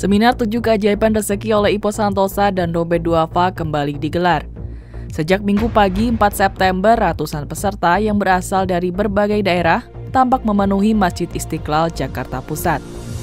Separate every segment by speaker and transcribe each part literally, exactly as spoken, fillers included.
Speaker 1: Seminar tujuh keajaiban rezeki oleh Ipo Santosa dan Dompet Duafa kembali digelar. Sejak Minggu pagi empat September, ratusan peserta yang berasal dari berbagai daerah tampak memenuhi Masjid Istiqlal, Jakarta Pusat.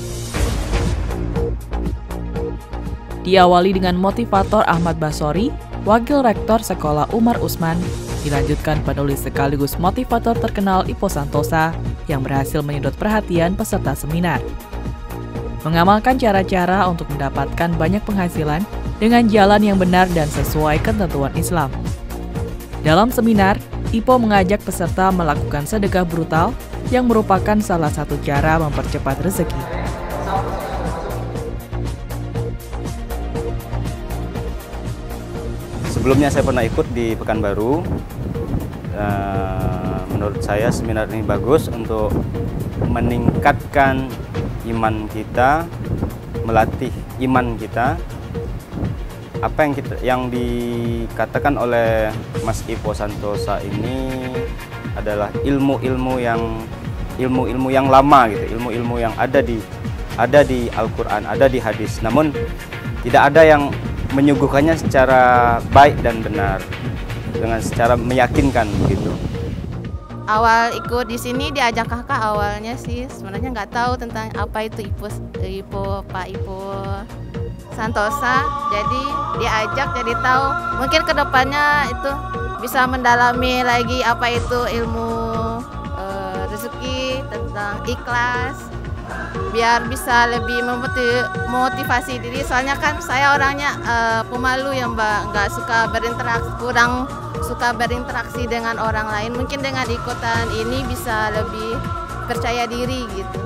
Speaker 1: Diawali dengan motivator Ahmad Basori, Wakil Rektor Sekolah Umar Usman, dilanjutkan penulis sekaligus motivator terkenal Ipo Santosa yang berhasil menyedot perhatian peserta seminar. Mengamalkan cara-cara untuk mendapatkan banyak penghasilan dengan jalan yang benar dan sesuai ketentuan Islam. Dalam seminar, Ipo mengajak peserta melakukan sedekah brutal yang merupakan salah satu cara mempercepat rezeki.
Speaker 2: Sebelumnya saya pernah ikut di Pekanbaru. Menurut saya seminar ini bagus untuk meningkatkan iman kita, melatih iman kita. Apa yang kita yang dikatakan oleh Mas Ipo Santosa ini adalah ilmu-ilmu yang ilmu-ilmu yang lama gitu, ilmu-ilmu yang ada di ada di Al-Qur'an, ada di hadis. Namun tidak ada yang menyuguhkannya secara baik dan benar, dengan secara meyakinkan begitu.
Speaker 3: Awal ikut di sini diajak kakak awalnya sih sebenarnya nggak tahu tentang apa itu Ipo, Ipo Pak Ipo Santosa. Jadi diajak jadi tahu. Mungkin kedepannya itu bisa mendalami lagi apa itu ilmu uh, rezeki, tentang ikhlas, biar bisa lebih memotivasi diri. Soalnya kan saya orangnya uh, pemalu ya Mbak, nggak suka berinteraksi, kurang suka berinteraksi dengan orang lain. Mungkin dengan ikutan ini bisa lebih percaya diri gitu.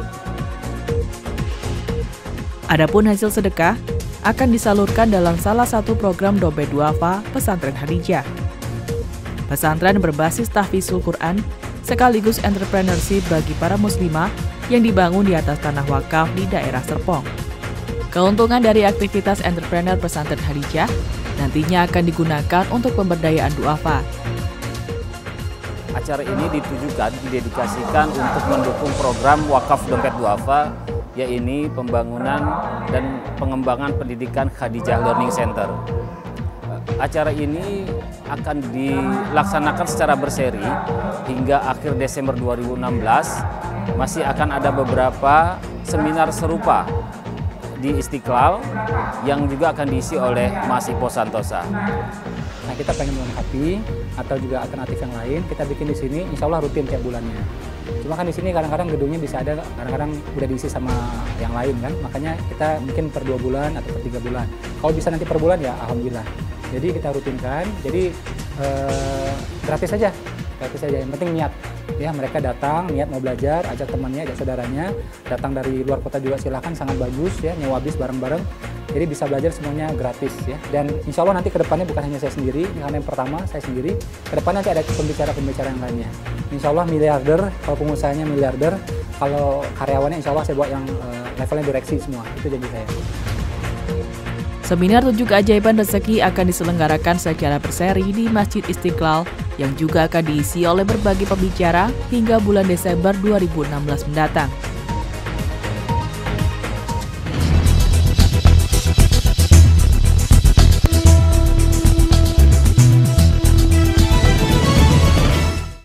Speaker 1: Adapun hasil sedekah akan disalurkan dalam salah satu program Dompet Duafa Pesantren Khadijah. Pesantren berbasis tahfizul Quran sekaligus entrepreneurship bagi para muslimah yang dibangun di atas tanah wakaf di daerah Serpong. Keuntungan dari aktivitas entrepreneur Pesantren Khadijah nantinya akan digunakan untuk pemberdayaan duafa.
Speaker 4: Acara ini ditujukan, didedikasikan untuk mendukung program wakaf Dompet Duafa, yaitu pembangunan dan pengembangan pendidikan Khadijah Learning Center. Acara ini akan dilaksanakan secara berseri hingga akhir Desember dua ribu enam belas. Masih akan ada beberapa seminar serupa di Istiqlal yang juga akan diisi oleh Mas Ipo Santosa.
Speaker 5: Nah, kita pengen melengkapi atau juga alternatif yang lain, kita bikin di sini, insya Allah rutin tiap bulannya. Cuma kan di sini kadang-kadang gedungnya bisa ada, kadang-kadang udah diisi sama yang lain kan, makanya kita mungkin per dua bulan atau per tiga bulan. Kalau bisa nanti per bulan ya alhamdulillah. Jadi kita rutinkan, jadi eh, gratis saja, gratis saja. Yang penting niat. Ya, mereka datang, niat mau belajar, ajak temannya, ajak saudaranya, datang dari luar kota juga silahkan, sangat bagus ya, nyewa bis bareng-bareng. Jadi bisa belajar semuanya gratis ya. Dan insya Allah nanti kedepannya bukan hanya saya sendiri, karena yang pertama saya sendiri, kedepannya nanti ada pembicara-pembicara yang lainnya. Insya Allah miliarder, kalau pengusahanya miliarder, kalau karyawannya insya Allah saya buat yang uh, levelnya direksi semua, itu janji saya.
Speaker 1: Seminar tujuh keajaiban rezeki akan diselenggarakan secara berseri di Masjid Istiqlal yang juga akan diisi oleh berbagai pembicara hingga bulan Desember dua ribu enam belas mendatang.